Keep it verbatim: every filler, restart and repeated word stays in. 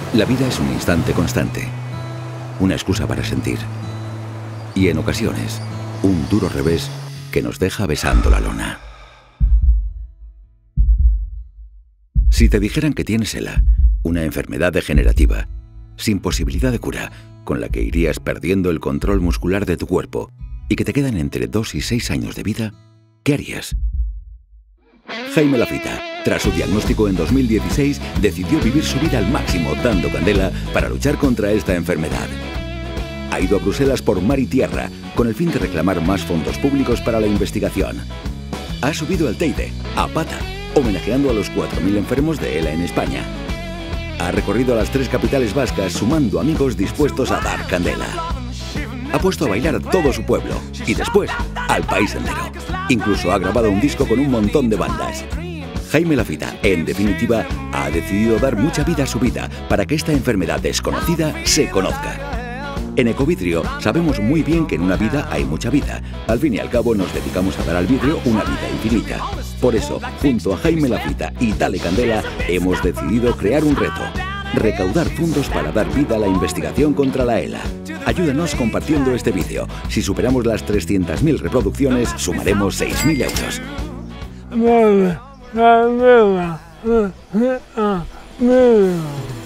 La vida es un instante constante, una excusa para sentir y, en ocasiones, un duro revés que nos deja besando la lona. Si te dijeran que tienes ELA, una enfermedad degenerativa, sin posibilidad de cura, con la que irías perdiendo el control muscular de tu cuerpo y que te quedan entre dos y seis años de vida, ¿qué harías? Jaime Lafita, tras su diagnóstico en dos mil dieciséis, decidió vivir su vida al máximo, dando candela para luchar contra esta enfermedad. Ha ido a Bruselas por mar y tierra, con el fin de reclamar más fondos públicos para la investigación. Ha subido al Teide, a pata, homenajeando a los cuatro mil enfermos de ELA en España. Ha recorrido a las tres capitales vascas, sumando amigos dispuestos a dar candela. Ha puesto a bailar a todo su pueblo y después al país entero. Incluso ha grabado un disco con un montón de bandas. Jaime Lafita, en definitiva, ha decidido dar mucha vida a su vida para que esta enfermedad desconocida se conozca. En Ecovidrio sabemos muy bien que en una vida hay mucha vida. Al fin y al cabo nos dedicamos a dar al vidrio una vida infinita. Por eso, junto a Jaime Lafita y Dale Candela, hemos decidido crear un reto. Recaudar fondos para dar vida a la investigación contra la ELA. Ayúdanos compartiendo este vídeo. Si superamos las trescientas mil reproducciones, sumaremos seis mil euros. Candela, Candela, Candela.